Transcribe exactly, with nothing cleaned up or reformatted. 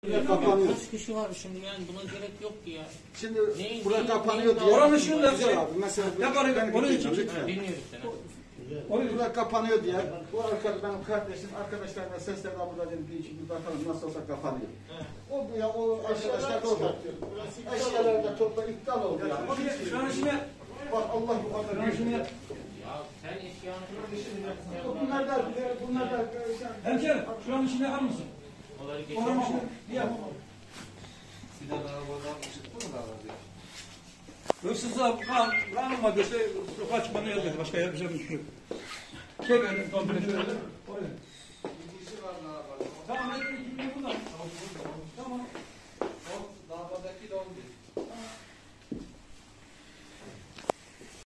Kapanıyor. Kaç kişi var şimdi yani buna gerek yok ki ya. Şimdi Neyin, burada neyin, kapanıyor neyin diye. Oranın ışığını da Güzel abi. Mesela Yaparım, ben onun için gideceğim. lütfen. Dinliyoruz seni. Burada kapanıyor diye. Bu arkadaş benim kardeşim arkadaşlarına seslerine burada dedim bir iki bir bakalım nasıl olsa kapanıyor. O ya o arkadaşlar da orada. Eşyalar da topla iptal oldu ya. Onun için- Şu an işine Bak Allah bu kadar. şu an işine Ya sen eşyanı Bunlar da bunlar da hemşerim şu an işini yapar mısın? onları Oranın geçiyor. işini yap. Hırsızlar kan, kanılmadı işte sokağa çıkmanı yazıyor. Başka yapacak bir şey yok. Şey verin, komple şöyle. Oraya.